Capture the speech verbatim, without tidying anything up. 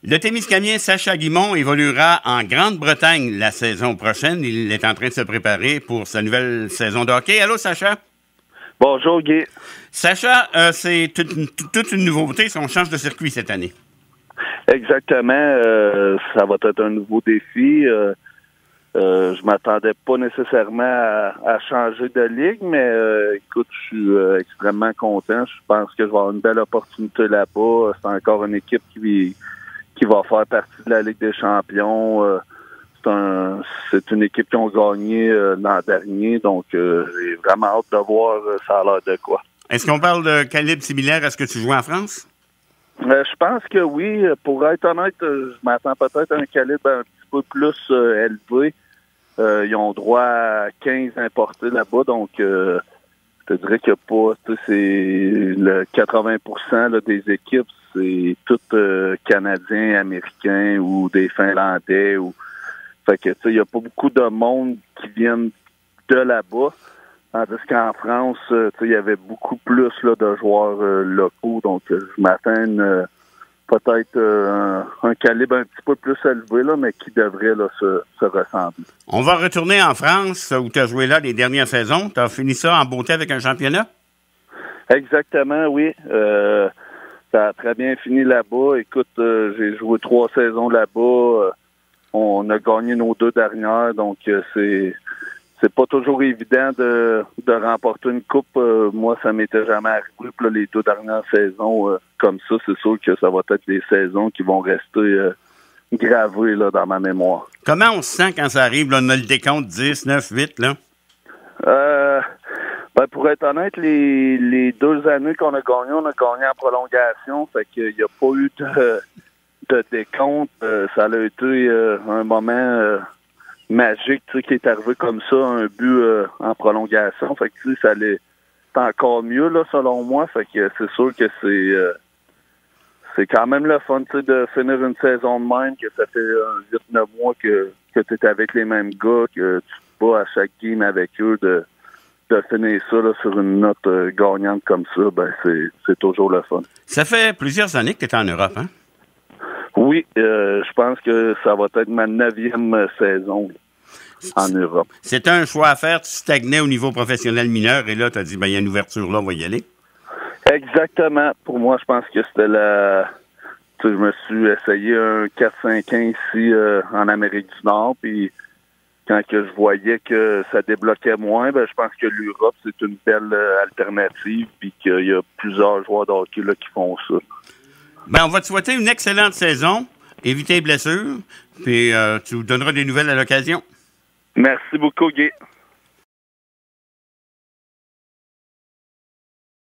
Le Témiscamien Sacha Guimond évoluera en Grande-Bretagne la saison prochaine. Il est en train de se préparer pour sa nouvelle saison de hockey. Allô, Sacha? Bonjour, Guy. Sacha, euh, c'est toute une, toute une nouveauté si on change de circuit cette année. Exactement. Euh, ça va être un nouveau défi. Euh, euh, je m'attendais pas nécessairement à, à changer de ligue, mais euh, écoute, je suis euh, extrêmement content. Je pense que je vais avoir une belle opportunité là-bas. C'est encore une équipe qui, qui va faire partie de la Ligue des champions. Euh, c'est, un, c'est une équipe qui ont gagné euh, l'an dernier, donc euh, j'ai vraiment hâte de voir euh, ça a l'air de quoi. Est-ce qu'on parle de calibre similaire à ce que tu joues en France? Euh, je pense que oui. Pour être honnête, je m'attends peut-être à un calibre un petit peu plus euh, élevé. Euh, ils ont droit à quinze importés là-bas, donc euh, je te dirais qu'il n'y a pas, tu sais, c'est le quatre-vingts pour cent là, des équipes, c'est tout euh, Canadiens, Américains ou des Finlandais. Ou fait que tu sais, il n'y a pas beaucoup de monde qui viennent de là-bas. Tandis qu'en France, euh, il y avait beaucoup plus là, de joueurs euh, locaux. Donc, euh, je m'attends euh, peut-être euh, un, un calibre un petit peu plus élevé, là, mais qui devrait là, se, se ressembler. On va retourner en France, où tu as joué là les dernières saisons. Tu as fini ça en beauté avec un championnat? Exactement, oui. Euh, ça a très bien fini là-bas. Écoute, euh, j'ai joué trois saisons là-bas. Euh, on a gagné nos deux dernières, donc euh, c'est... C'est pas toujours évident de, de remporter une coupe. Euh, moi, ça m'était jamais arrivé. Puis là, les deux dernières saisons euh, comme ça, c'est sûr que ça va être des saisons qui vont rester euh, gravées là, dans ma mémoire. Comment on se sent quand ça arrive? Là, on a le décompte dix, neuf, huit, là? Euh, ben, pour être honnête, les, les deux années qu'on a gagné, on a gagné en prolongation. Fait qu'il n'y a pas eu de, de décompte. Euh, ça a été euh, un moment... Euh, magique, tu sais, qui est arrivé comme ça, un but euh, en prolongation. Fait que, tu sais, ça allait c'est encore mieux, là, selon moi. Fait que c'est sûr que c'est euh, c'est quand même le fun, tu sais, de finir une saison de même, que ça fait euh, huit neuf mois que, que tu es avec les mêmes gars, que tu te bats à chaque game avec eux, de, de finir ça là, sur une note euh, gagnante comme ça, ben c'est, c'est toujours le fun. Ça fait plusieurs années que tu es en Europe, hein? Oui, euh, je pense que ça va être ma neuvième saison en Europe. C'était un choix à faire. Tu stagnais au niveau professionnel mineur et là, tu as dit, ben il y a une ouverture là, on va y aller. Exactement. Pour moi, je pense que c'était la... Tu sais, je me suis essayé un quatre cinq ans ici euh, en Amérique du Nord, puis quand que je voyais que ça débloquait moins, ben je pense que l'Europe, c'est une belle euh, alternative, puis qu'il y a plusieurs joueurs de hockey là, qui font ça. Ben, on va te souhaiter une excellente saison, éviter les blessures, puis euh, tu nous donneras des nouvelles à l'occasion. Merci beaucoup, Guy.